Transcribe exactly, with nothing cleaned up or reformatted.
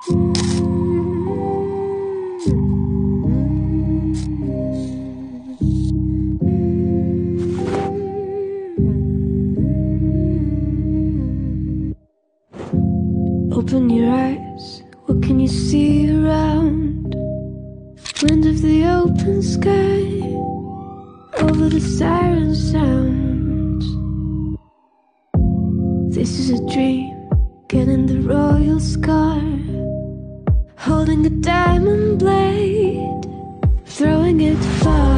Open your eyes, what can you see around? Wind of the open sky, over the siren sounds. This is a dream, getting the royal scar, holding a diamond blade, throwing it far.